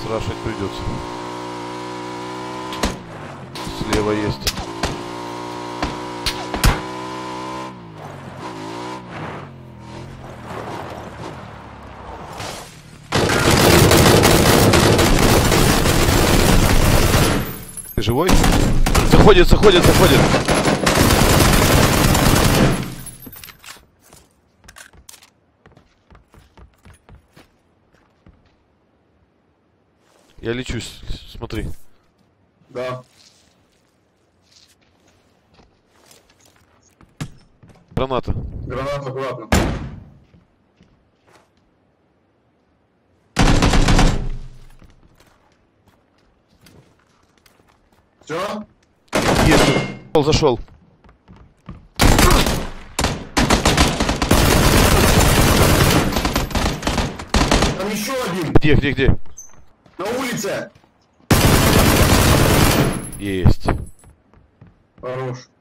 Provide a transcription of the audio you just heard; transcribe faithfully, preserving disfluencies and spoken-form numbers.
Рашить придется. Слева есть. Ты живой? Заходит, заходит, заходит. Я лечусь, смотри. Да. Граната. Граната аккуратно. Все? Есть. Зашел, зашел. Там еще один. Где, где, где? На улице. Есть. Хорош.